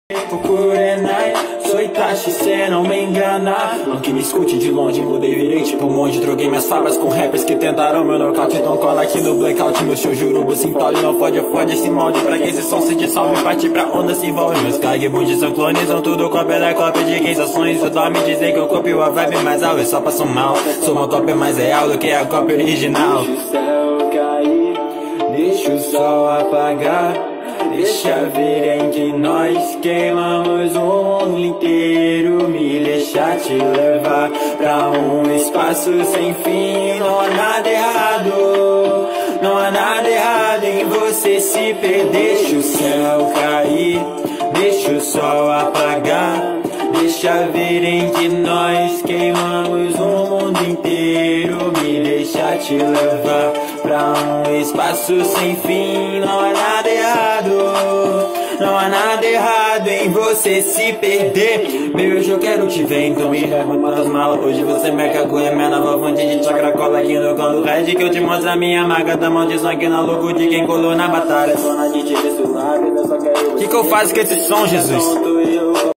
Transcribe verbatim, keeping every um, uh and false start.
Kurenai, sou Itachi, cê não me engana. Não que me escute de longe, mudei, virei tipo um monte. Troquei minhas favas com rappers que tentaram meu nocaute. Então cola aqui no blackout, meu show jurubo se entole. Não fode, fode esse molde, pra que esse som se dissolve. Partir pra onda se envolve, meus caguebundes são clones. São tudo cópia da cópia de quem são sonhos. Eu dorme dizem que eu copio a vibe, mas ah, eu só passo mal. Sou uma cópia mais real do que a cópia original. Deixa o céu cair, deixa o sol apagar. Deixa ver em que nós queimamos o mundo inteiro. Me deixa te levar pra um espaço sem fim. Não há nada errado, não há nada errado em você se perder. Deixa o céu cair, deixa o sol apagar. Deixa ver em que nós queimamos o mundo inteiro. Me deixa te levar pra um espaço sem fim. Não há nada errado, não há nada errado em você se perder. Meu, hoje eu quero te ver, então me arruma as malas. Hoje você me cagou, é minha nova fonte de chakra. Cola aqui no colo red que eu te mostro a minha marca. Da mão de sangue na louco de quem colou na batalha. Que que eu faço com esse som, Jesus?